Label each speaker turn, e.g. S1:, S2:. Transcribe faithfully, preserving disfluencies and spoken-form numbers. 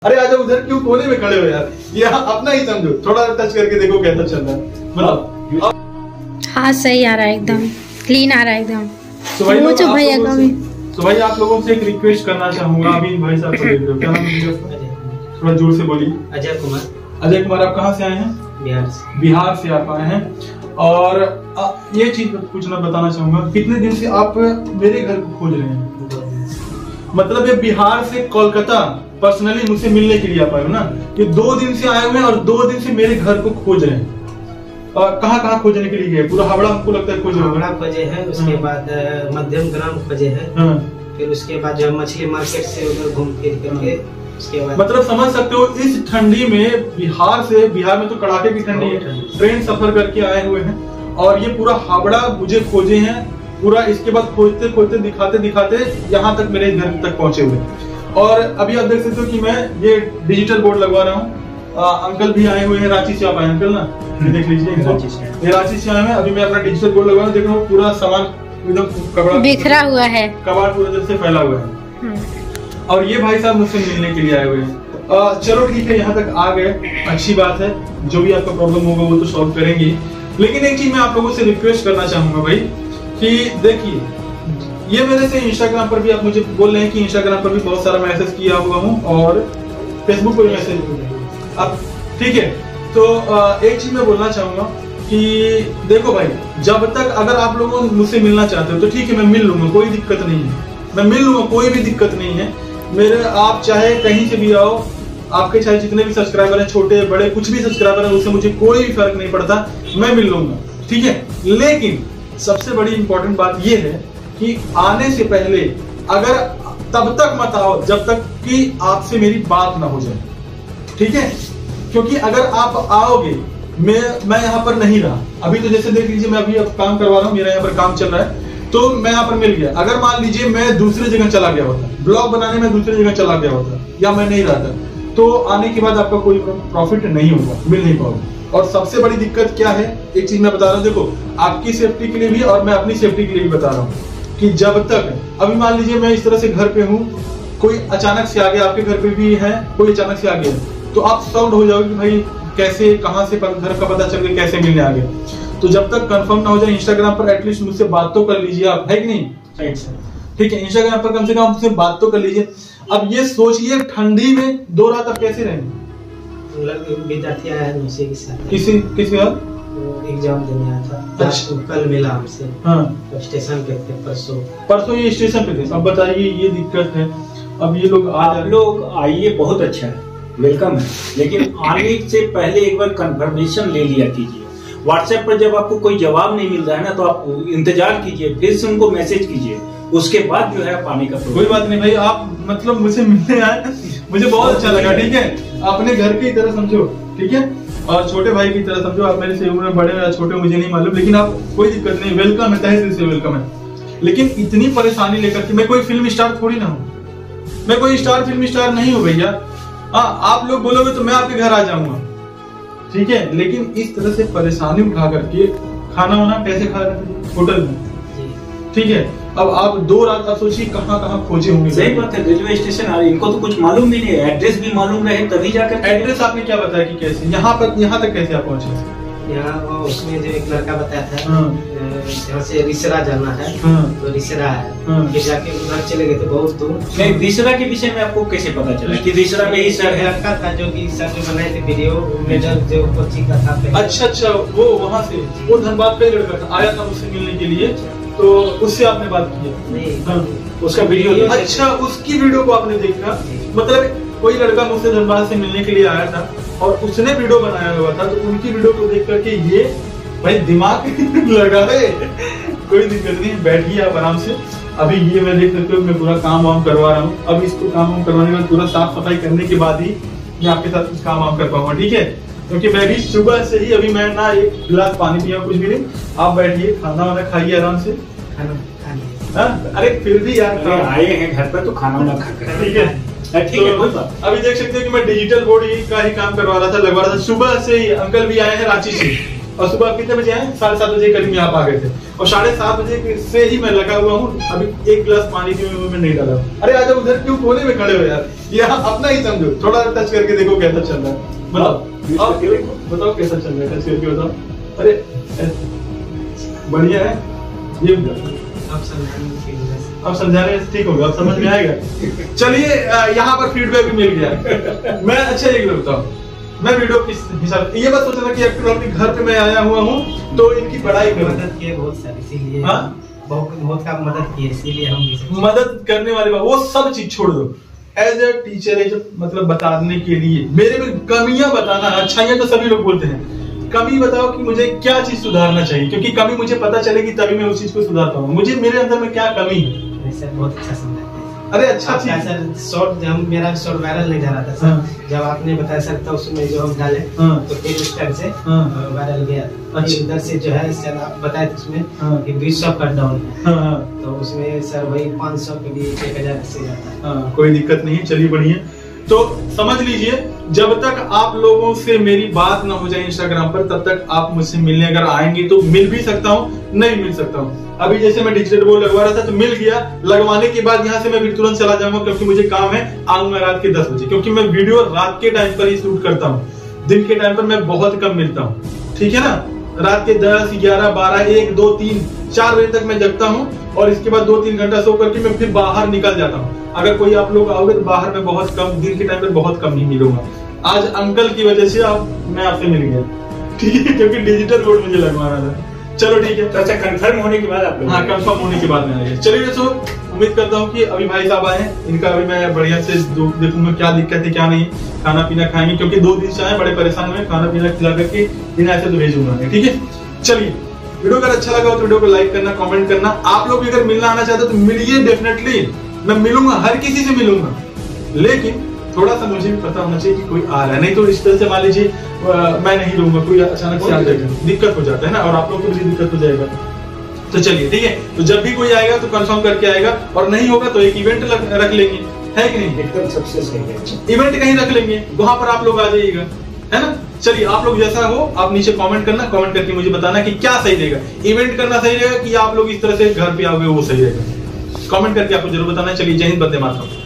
S1: अरे आजा, उधर क्यों कोने में खड़े हो यार, यहाँ अपना ही समझो, थोड़ा टच करके देखो कैसा चल रहा है, मतलब
S2: हाँ सही आ रहा है, एकदम क्लीन आ रहा है एकदम।
S1: तो भाई लोग भैया का भी तो भाई आप लोगों से एक रिक्वेस्ट करना चाहूंगा, अभी भाई साहब को देख रहे हो, क्या नाम है, थोड़ा जोर से बोलिए।
S3: अजय कुमार।
S1: अजय कुमार, आप कहाँ से आए हैं?
S3: बिहार से।
S1: बिहार से आप आए हैं, और आ, ये चीज पूछना बताना चाहूंगा, कितने दिन से आप मेरे घर को खोज रहे हैं? मतलब ये बिहार से कोलकाता पर्सनली मुझसे मिलने के लिए आप आए हो ना? ये दो दिन से आए हुए हैं और दो दिन से मेरे घर को खोज रहे हैं। कहाँ कहाँ खोजने के लिए गए? पूरा हावड़ा हमको लगता है खोजे
S3: हावड़ा खोजे है, उसके बाद मध्यम ग्राम खोजे है, फिर उसके बाद जो मछली मार्केट से उधर घूम फिर करके उसके बाद, मतलब
S1: समझ सकते हो इस ठंडी में बिहार से, बिहार में तो कड़ाके की ठंडी है, ट्रेन सफर करके आए हुए हैं और ये पूरा हावड़ा मुझे खोजे हैं पूरा। इसके बाद खोजते खोजते दिखाते दिखाते यहाँ तक मेरे घर तक पहुंचे हुए। और अभी आप देख सकते हो कि मैं ये डिजिटल बोर्ड लगवा रहा हूँ। अंकल भी आए हुए हैं, रांची से आप आए अंकल ना, ये देख लीजिए, ये रांची से आए हैं। अभी मैं अपना डिजिटल बोर्ड लगवा रहा हूँ, देख रहा हूँ पूरा सामान एकदम कपड़ा
S2: बिखरा हुआ है,
S1: कबाड़ पूरा जैसे से फैला हुआ है। और ये भाई साहब मुझसे मिलने के लिए आए हुए हैं। चलो ठीक है, यहाँ तक आ गए, अच्छी बात है, जो भी आपका प्रॉब्लम होगा वो तो सॉल्व करेंगे। लेकिन एक चीज मैं आप लोगों से रिक्वेस्ट करना चाहूंगा भाई, कि देखिए ये मेरे से इंस्टाग्राम पर भी आप मुझे बोल रहे हैं कि इंस्टाग्राम पर भी बहुत सारा मैसेज किया हुआ हूँ और फेसबुक पर भी मैसेज अब ठीक है। तो एक चीज मैं बोलना चाहूंगा कि देखो भाई, जब तक अगर आप लोग मुझसे मिलना चाहते हो तो ठीक है, मैं मिल लूंगा, कोई दिक्कत नहीं है, मैं मिल लूंगा, कोई भी दिक्कत नहीं है। मेरे आप चाहे कहीं से भी आओ, आपके चाहे जितने भी सब्सक्राइबर हैं, छोटे बड़े कुछ भी सब्सक्राइबर हैं, उससे मुझे कोई भी फर्क नहीं पड़ता, मैं मिल लूंगा, ठीक है। लेकिन सबसे बड़ी इंपॉर्टेंट बात यह है कि आने से पहले अगर तब तक मत आओ जब तक कि आपसे मेरी बात ना हो जाए, ठीक है। क्योंकि अगर आप आओगे, मैं मैं यहाँ पर नहीं रहा, अभी तो जैसे देख लीजिए मैं अभी अब काम करवा रहा हूँ, मेरा यहाँ पर काम चल रहा है, तो मैं यहाँ पर मिल गया। अगर मान लीजिए मैं दूसरी जगह चला गया होता, ब्लॉग बनाने में दूसरी जगह चला गया होता, या मैं नहीं रहा था, तो आने के बाद आपका कोई प्रॉफिट नहीं होगा, मिल नहीं पाओगे। और सबसे बड़ी दिक्कत क्या है, एक चीज मैं बता रहा हूँ, देखो आपकी सेफ्टी के लिए भी और मैं अपनी सेफ्टी के लिए भी बता रहा हूँ कि जब तक, अभी मान लीजिए मैं इस तरह से घर पे हूँ, कोई अचानक से आ गया, आपके घर पे भी है कोई अचानक से आ गया, तो आप सॉल्व हो जाओगे कि भाई कैसे, कहाँ से घर का पता चल गया, कैसे मिलने आ गया। तो जब तक कंफर्म ना हो जाए, इंस्टाग्राम पर एटलीस्ट मुझसे बात तो कर लीजिए आप, है कि नहीं? ठीक है, इंस्टाग्राम पर कम से कम मुझसे बात तो कर लीजिए। अब ये सोचिए ठंडी में दो रात आप कैसे रहेंगे?
S3: विद्यार्थी आया है उसी के साथ,
S1: किसी किसी और
S3: एग्जाम देने आया था। अच्छा, कल मिला हमसे, हाँ तो स्टेशन पे थे, परसों परसों
S1: ये स्टेशन पे थे। अब बताइए ये दिक्कत है, अब ये लोग
S4: आप लोग आइए, बहुत अच्छा है, वेलकम है, लेकिन आने से पहले एक बार कंफर्मेशन ले लिया कीजिए। व्हाट्सएप पर जब आपको कोई जवाब नहीं मिल रहा है ना, तो आप इंतजार कीजिए, फिर से उनको मैसेज कीजिए, उसके बाद जो है पानी का।
S1: कोई बात नहीं भाई, आप मतलब मुझे मिलने आए, मुझे बहुत अच्छा लगा, ठीक है। अपने घर की तरह समझो, ठीक है, और छोटे भाई की तरह समझो। आप मेरे से उम्र में बड़े या छोटे मुझे नहीं मालूम, लेकिन आप कोई दिक्कत नहीं, वेलकम है, तहे दिल से वेलकम है। लेकिन इतनी परेशानी लेकर के, मैं कोई फिल्म स्टार थोड़ी ना हूँ, मैं कोई स्टार फिल्म स्टार नहीं हूँ भैया। हाँ, आप लोग बोलोगे तो मैं आपके घर आ जाऊंगा, ठीक है, लेकिन इस तरह से परेशानी उठा करके खाना वाना कैसे खा रहे थे होटल में, ठीक है। अब आप दो रात आप सोचिए कहाँ कहाँ खोजे होंगे।
S4: सही बात है, रेलवे स्टेशन आ रही, इनको तो कुछ मालूम भी नहीं है, एड्रेस भी मालूम रहे तभी जाकर।
S1: एड्रेस आपने क्या बताया कि कैसे यहाँ पर, यहाँ तक कैसे आप पहुँचे?
S3: यहाँ उसमें जो एक लड़का बताया था, यहाँ से रिसरा जाना है, तो रिसरा है, फिर जाके उधर चले गए थे बहुत दूर।
S4: नहीं, रिसरा के विषय में आपको कैसे पता चला कि रिसरा में ही सर है?
S3: लड़का था जो कि सर जो बनाए थे वीडियो, मेजर जो कोचिंग का था।
S1: अच्छा अच्छा, वो वहाँ से, वो धनबाद का लड़का था, आया था मुझसे मिलने के लिए, तो उससे आपने बात की?
S3: नहीं,
S1: उसका वीडियो। अच्छा, उसकी वीडियो को आपने देखा, मतलब कोई लड़का मुझसे धनबाद से मिलने के लिए आया था और उसने वीडियो बनाया हुआ था, तो उनकी वीडियो को देख करके ये भाई दिमाग लगा है, कोई दिक्कत नहीं, बैठिए आप आराम से। अभी ये मैं देख सकते हो, मैं पूरा काम वाम करवा रहा हूँ। अब इसको काम वाम करवाने के बाद पूरा साफ सफाई करने के बाद ही मैं आपके साथ कुछ काम वाम कर पाऊंगा, ठीक है। क्योंकि मैं भी सुबह से ही, अभी मैं ना एक गिलास पानी पिया, कुछ भी नहीं। आप बैठिए, खाना वाना खाइए आराम से। अरे फिर भी यार
S4: आए हैं घर पर तो खाना वाना खाकर,
S1: ठीक है, ठीक है, कोई बात। अभी देख सकते हो कि मैं डिजिटल बोर्ड का ही काम करवा रहा था, लगवा रहा था सुबह से ही। अंकल भी आए हैं रांची से, और सुबह कितने बजे आए? साढ़े सात बजे करीब में आप आ गए थे और साढ़े सात बजे से ही मैं लगा हुआ हूँ। अभी एक गिलास पानी भी मैं नहीं डाला। अरे आजा उधर क्यों कोने में खड़े हो यार, यहाँ अपना ही समझो, थोड़ा टच करके देखो कैसा चल रहा है। बताओ बताओ कैसा चल रहा है, टच करके बताओ। अरे बढ़िया है ये, अब समझा रहे हैं, ठीक होगा, अब समझ में आएगा। चलिए यहाँ पर फीडबैक भी मिल गया। मैं अच्छा एक बताओ, मैं वीडियो किस हिसाब ये बात सोच रहा था कि एक्चुअली अपने घर पे मैं आया हुआ हूँ तो इनकी पढ़ाई में
S3: मदद किए बहुत सारी, इसीलिए बहुत बहुत का मदद किए, इसीलिए हम
S1: मदद करने वाले बात वो सब चीज छोड़ दो। एज ए टीचर एज मतलब बताने के लिए मेरे में कमियां बताना, अच्छाइयां तो सभी लोग बोलते हैं, कमी बताओ कि मुझे क्या चीज सुधारना चाहिए, क्योंकि कमी मुझे पता चलेगी तभी मैं उस चीज को सुधार पाऊंगा। मुझे मेरे अंदर में क्या कमी है।
S3: सर बहुत अच्छा समझाते हैं।
S1: अरे अच्छा चीज
S3: सर, शॉर्ट हम मेरा शॉर्ट वायरल नहीं जा रहा था सर। हाँ। जब आपने बताया सर तो उसमें जो हम डाले हाँ। तो पेज स्टाइल से हाँ। वायरल गया। अच्छा। उधर से जो है सर आप बताए थे उसमें हाँ। कि बीस सौ कट डाउन है हाँ। तो उसमें सर वही पाँच सौ के लिए एक हजार से जाता है हाँ।
S1: कोई दिक्कत नहीं, चलिए बढ़िया। तो समझ लीजिए जब तक आप लोगों से मेरी बात ना हो जाए इंस्टाग्राम पर तब तक आप मुझसे मिलने अगर आएंगे तो मिल भी सकता हूँ, नहीं मिल सकता हूँ। अभी जैसे मैं डिजिटल बोर्ड लगवा रहा था तो मिल गया, लगवाने के बाद यहाँ से मैं फिर तुरंत चला जाऊंगा क्योंकि मुझे काम है, आऊंगा रात के दस बजे, क्योंकि मैं वीडियो रात के टाइम पर ही शूट करता हूँ। दिन के टाइम पर मैं बहुत कम मिलता हूँ, ठीक है ना। रात के दस ग्यारह बारह एक दो तीन चार बजे तक मैं जगता हूँ और इसके बाद दो तीन घंटा सो करके मैं फिर बाहर निकल जाता हूँ। अगर कोई आप लोग आओगे तो बाहर में बहुत कम, दिन के टाइम पे बहुत कम ही मिलूंगा। आज अंकल की वजह से आप मैं आपसे मिल गया, ठीक है, क्योंकि डिजिटल बोर्ड मुझे लगवाना था। चलो ठीक है,
S4: तो अच्छा कंफर्म होने के बाद आप लोग?
S1: हाँ कंफर्म होने के बाद में आएंगे। चलिए दोस्तों उम्मीद करता हूँ कि अभी भाई साहब आए हैं, इनका अभी मैं बढ़िया से देखूंगा क्या दिक्कत है क्या नहीं, खाना पीना खाएंगे क्योंकि दो दिन से आए बड़े परेशान हुए, खाना पीना खिला करके इन्हें ऐसे तो भेजूंगा, ठीक है। चलिए वीडियो अगर अच्छा लगा हो तो वीडियो को लाइक करना, कमेंट करना। आप लोग भी अगर मिलना आना चाहते हो तो मिलिए, डेफिनेटली मैं मिलूंगा, हर किसी से मिलूंगा, लेकिन थोड़ा सा मुझे भी पता होना चाहिए कि कोई आ रहा है, नहीं तो इस तरह से मान लीजिए मैं नहीं रहूंगा, कोई अचानक से आ जाएगा, दिक्कत हो जाता है ना, और आप लोग को भी दिक्कत हो जाएगा। तो चलिए ठीक है, तो जब भी कोई आएगा तो कंफर्म करके आएगा, और नहीं होगा तो एक इवेंट रख लेंगे, है कि नहीं?
S4: एकदम सबसे सही है,
S1: इवेंट कहीं रख लेंगे, वहां पर आप लोग आ जाइएगा, है ना। चलिए आप लोग जैसा हो आप नीचे कमेंट करना, कमेंट करके मुझे बताना कि क्या सही रहेगा, इवेंट करना सही रहेगा कि आप लोग इस तरह से घर पे आओगे वो सही रहेगा, कमेंट करके आपको जरूर बताना। चलिए जय हिंद, वंदे मातरम।